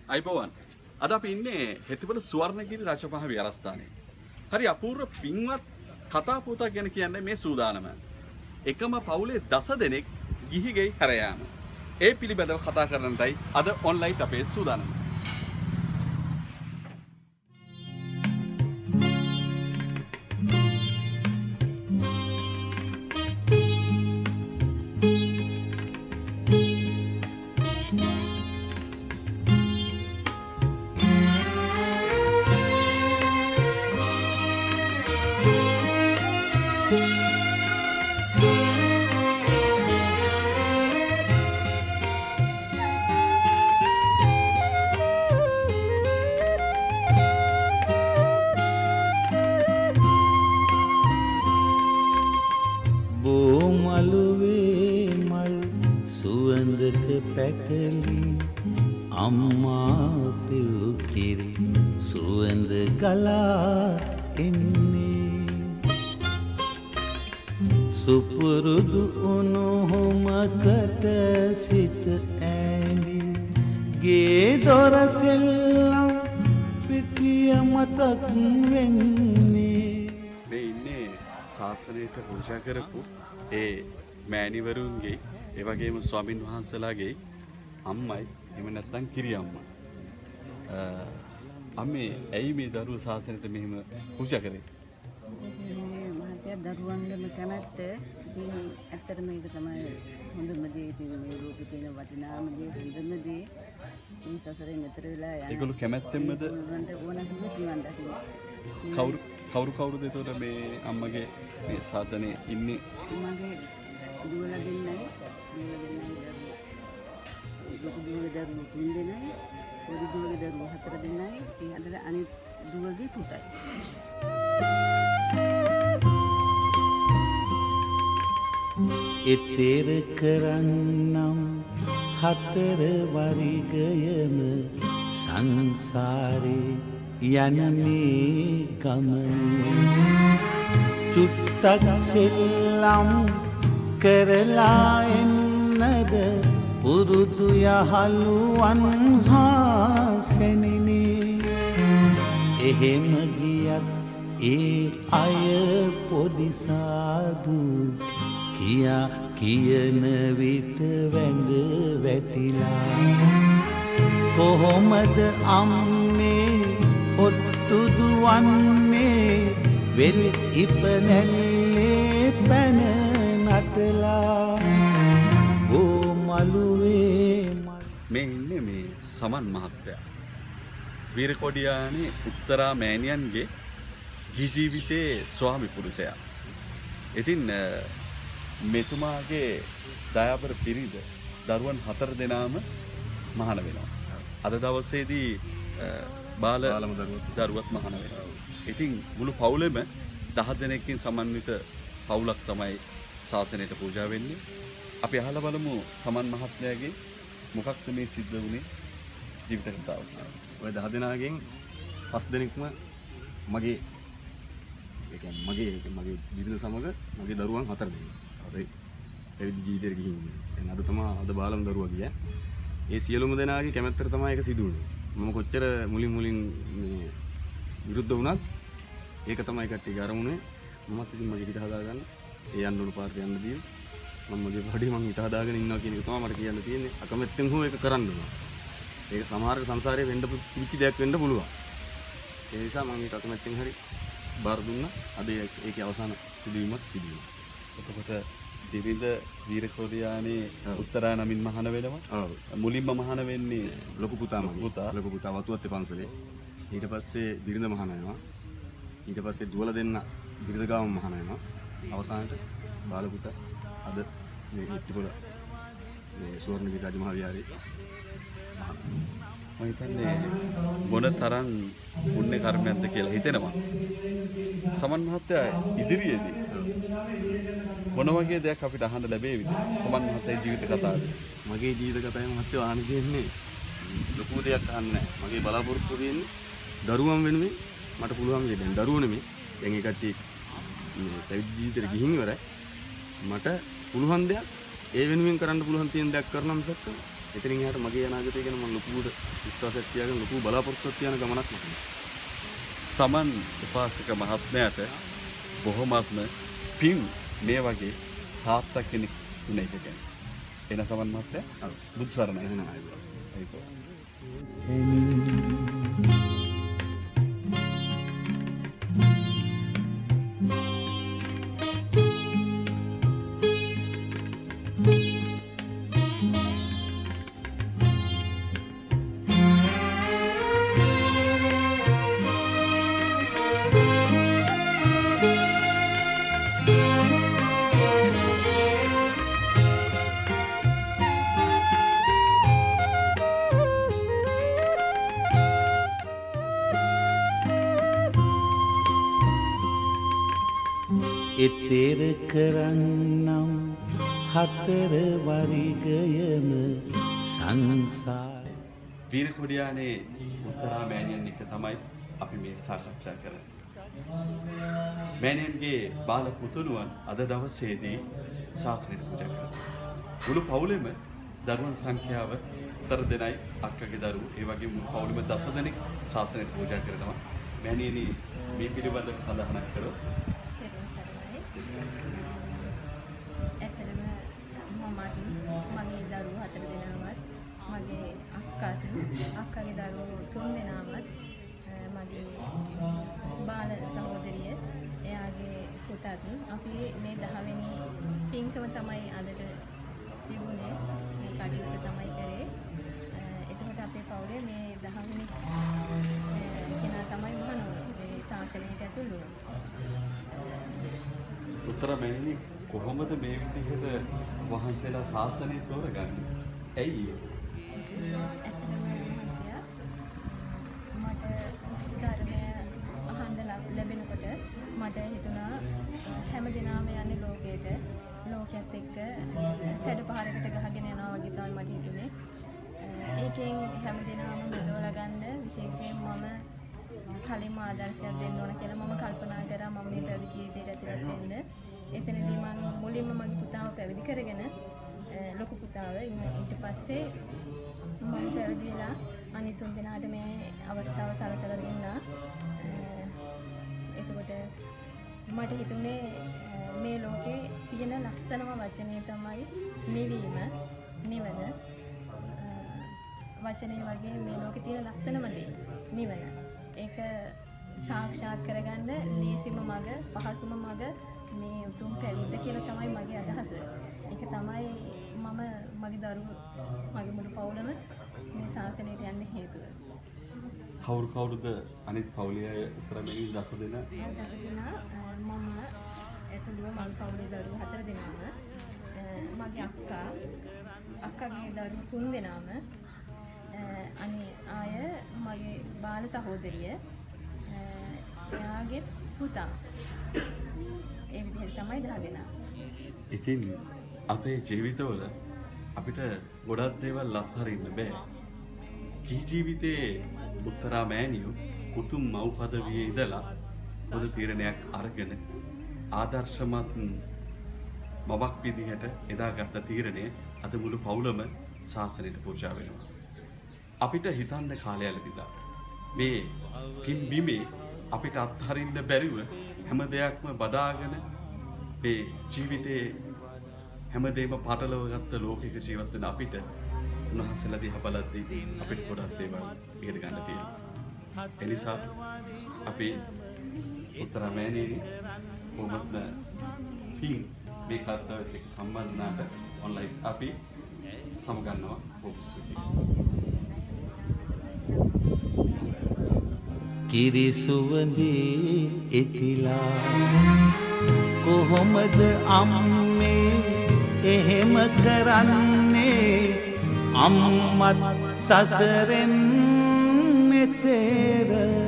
අයිබෝවන් අද අපි ඉන්නේ හෙට්ටිපොළ සුවර්ණගිරි රාජපහ විහාරස්ථානයේ. හරි අපූර්ව පින්වත් කතා පුවතක් ගැන කියන්නේ මේ සූදානම. එකම පවුලේ 10 දෙනෙක් ගිහි ගෙයි හැර යාම. ඒ පිළිබඳව කතා කරන්නටයි අද ඔන්ලයින් අපේ සූදානම. පැටලි අම්මා පිව් කිරි සුවඳ ගලා එන්නේ සුපුරුදු උණුහුමකට සිත ඇඳි ගේ දොර සෙල්ලම් පිටිය මතක් වෙන්නේ මේ ඉන්නේ ශාසනයට පූජා කරපු ඒ මෑණිවරුන්ගේ ඒ වගේම ස්වාමින් වහන්සේලාගේ අම්මයි එහෙම නැත්නම් කිරි අම්මා. අම්මේ ඇයි මේ දරුවෝ ශාසනයට මෙහෙම පූජා කරේ? මේ මහත්තයා දරුවන්ගේම කැමැත්ත ඉතින් ඇත්තට මේක තමයි හොඳම දේ. ඉතින් මේ ලෝකේ තියෙන වටිනාම දේ හොඳම දේ මේ සසරේ මෙතර වෙලා යන. ඒගොල්ලෝ කැමැත්තෙන්මද ඕනකම නිවන් දකින්න. කවුරුද එතකොට මේ අම්මගේ මේ ශාසනයේ ඉන්නේ? මගේ දුවලා දෙන්නයි ලොකු දුවගේ දරුවෝ 3 දෙනයි පොඩි දුවගේ දරුවෝ 4 දෙනයි ඊළඟට අනිත් දුවගේ පුතයි. එතෙර කරන්නම් 4 වරිගයම සංසාරේ යන මේ ගමන චුට්ටක් සෙල්ලම් කරලා එන්නද පුරුදු යහළුවන් හා සෙනෙනේ එහෙම ගියත් ඒ අය පොඩි සාදු කියා කියන විට වැඳ වැටිලා කොහොමද අම්මේ ඔට්ටු දුවන්නේ වෙල් ඉපනැල්ලේ පැන නටලා ඕ මලුවේ මේ ඉන්නේ මේ සමන් මහත්තයා. වීරකොඩියානේ උත්තරා මෑණියන්ගේ ජීවිතයේ ස්වාමි පුරුෂයා. ඉතින් මෙතුමාගේ දයාබර පිරිද දරුවන් 4 දෙනාම මහාන වෙනවා. අද දවසේදී බාලම දරුවත් මහාන වෙනවා. ඉතින් මුළු පවුලෙම 10 දෙනෙක්කින් සමන්විත පවුලක් තමයි ශාසනයට පූජා වෙන්නේ. අපි අහලා බලමු සමන් මහත්මයාගේ මොකක්ද මේ සිද්ධ වුනේ ජීවිත කතාව. ඔය 10 දෙනාගෙන් 5 දෙනෙක්ම මගේ ඒ කියන්නේ මගේ බිරිඳ සමග මගේ දරුවන් 4 දෙනෙක්. හරි. පැවිදි ජීවිතේට ගිහින් ඉන්නේ. දැන් අද තමයි අද බාලම දරුවා ගියා. ඒ සියලුම දෙනාගේ කැමැත්තට තමයි ඒක සිදු වුනේ. මම කොච්චර මුලින් මේ විරුද්ධ වුණත් ඒක තමයි කට්ටියගේ අරමුණේ. මමත් ඉතින් මගේ හිත හදාගන්න ඒ යන්න උණු පාරට යන්න දී මම මගේ පොඩි මං හිත හදාගෙන ඉන්නවා කියන එක තමයි මට කියන්න තියෙන්නේ. අකමැත්තෙන් හෝ ඒක කරන්න ඕන. ඒක සමහරක සංසාරේ වෙන්න පිච්චි දෙයක් වෙන්න පුළුවන්. ඒ නිසා මම ඒක අකමැත්තෙන් හරි බාර දුන්නා. අද ඒකේ අවසාන සිදුවීමක් සිදු වුණා. එතකොට දිවිද වීරකොඩියානේ උත්තරා නමින් මහාන වෙනවා. ඔව්. මුලින්ම මහාන වෙන්නේ ලොකු පුතා වතුවත්තේ පන්සලේ. ඊට පස්සේ බිරිඳ මහාන වෙනවා. ඊට පස්සේ දුවලා දෙන්න බිරිඳ ගාම මහාන වෙනවා. අවසානට බාල පුතා අද මේ හෙට්ටිපොළ මේ සුවර්ණගිරි රාජමහා විහාරයේ මම හිතන්නේ මොන තරම් පුණ්‍ය කර්මයක්ද කියලා හිතෙනවා. සමන් මහත්තයා ඉදිරියේදී මොන වගේ දෙයක් අපිට අහන්න ලැබෙයිද? සමන් මහත්තයාගේ ජීවිත කතාව. මගේ ජීවිත කතාවේ මහත්තයා අහන්න දෙන්නේ ලොකු දෙයක් අහන්න නැහැ. මගේ බලාපොරොත්තු වෙන්නේ දරුවන් වෙනුවෙන් මට පුළුවන් දෙයක්. දැන් දරුවෝ නෙමෙයි. දැන් ඒ කට්ටිය මේ පැවිදි ජීවිතේට ගිහින් ඉවරයි. මට පුළුවන් දෙයක් ඒ වෙනුවෙන් කරන්න පුළුවන් තියෙන දෙයක් කරනවා මිසක් එතනින් එහාට මගේ අනාගතය ගැන මම ලොකුවට විශ්වාසයක් තියාගෙන ලොකු බලාපොරොත්තුවක් තියන ගමනක් මට. සමන් උපාසක මහත්මයාට බොහොමත්ම පින් මේ වගේ තාත්තා කෙනෙක් තුනේ එක ගැන. එන සමන් මහත්තයා බුදු සරණයි. එහෙනම් එතෙර කරන්නම් හතර වරිගයම සංසාර. වීරකොඩියානේ උත්තරා මෑණියන් එක තමයි අපි මේ සාකච්ඡා කරන්නේ. මෑණියන්ගේ බාල පුතුණුවන් අද දවසේදී ශාස්ත්‍රයට පූජා කරනවා. මුළු පවුලෙම දරුවන් සංඛ්‍යාව 4 දෙනයි අක්කගේ දරුවෝ ඒ වගේම මුළු පවුලෙම 10 දෙනෙක් ශාස්ත්‍රයට පූජා කරනවා. මෑණියනි මේ පිළිබඳව සඳහනක් කරොත් අක්කගේ දරුවෝ 3 දෙනාමත් මගේ බාල සහෝදරිය එයාගේ පුතත් අපි මේ 10 වෙනි පින්කම තමයි අදට තිබුණේ මේ කටයුත්ත තමයි කරේ. එතකොට අපේ පවුලේ මේ 10 වෙනි කෙනා තමයි මහනුවර මේ ශාසනයට ඇතුළු උත්තර මෑණියනි කොහොමද මේ විදිහට වහන්සේලා ශාසනය තෝරගන්නේ? ඇයි ඒ? මට ධර්මය අහන්න ලැබෙනකොට මට හිතුණා හැම දිනම යන්නේ ලෝකයට එක්ක සැඩ පහරකට ගහගෙන යනවා වගේ තමයි මට හිතුනේ. ඒකෙන් හැම දිනම මෙදවලා ගන්න විශේෂයෙන් මම කලින්ම ආදර්ශයක් දෙන්න ඕන කියලා මම කල්පනා කරා මම මේ පැවිදි ජීවිතයට ඇතුළත් වෙන්න. එතනදී මම මුලින්ම මගේ පුතාව පැවිදි කරගෙන ලොකු පුතාව ඊට පස්සේ මම පැවිදි වෙලා අනිත් 3 දෙනාට මේ අවස්ථාව සලසලා දුන්නා. එතකොට මට හිතුනේ මේ ලෝකේ තියෙන ලස්සනම වචනේ තමයි නිවීම, නිවන. වචනේ වගේ මේ ලෝකේ තියෙන ලස්සනම දේ නිවන. ඒක සාක්ෂාත් කරගන්න ලේසිම මඟ, පහසුම මඟ මේ උතුම් පැවිද්ද කියලා තමයි මගේ අදහස. ඒක තමයි මම මගේ දරුවෝ මගේ මුළු පවුලම මේ ශාසනයට යන්න හේතුව. කවුරුද අනිත් පවුලේ අය උත්තර මෑණියන් 10 දෙනා? 10 දෙනා මම ඇතුළුව මගේ පවුලේ දරුවෝ 4 දෙනාම මගේ අක්කාගේ දරුවෝ 3 දෙනාම අනේ ආය මගේ බාල සහෝදරිය එයාගේ පුතා ඒ විදිහට තමයි 10 දෙනා. ඉතින් අපේ ජීවිතවල අපිට ගොඩක් දේවල් අත්හරින්න බෑ. කී ජීවිතේ උත්තරා මෑණියෝ උතුම් මව් පදවියේ ඉඳලා පොදු තීරණයක් අරගෙන ආදර්ශමත් මවක් විදිහට එදාගත්ත තීරණය අද මුළු පවුලම ශාසනයට පූජා වෙනවා. අපිට හිතන්න කාලය ලැබිලා මේ පින් බිමේ අපිට අත්හරින්න බැරිව හැම දෙයක්ම බදාගෙන මේ ජීවිතේ හැමදේම පාටලව ගත්ත ලෝකයක ජීවත් වෙන අපිට උන්වහන්සේලා දිහා බලද්දී අපිට ගොඩක් දේවල් ඉගෙන ගන්න තියෙනවා. ඒ නිසා අපි උත්තර මෑණියනි කොහොමද පින් මේ කතාවත් එක්ක සම්බන්ධ වුණාට ඔන්ලයින් අපි සමගන්නවා පොස්ටි. කිරි සුවඳේ එතිලා කොහොමද අම්මේ එහෙම කරන්නේ අම්මත් සසරෙන් මෙතෙර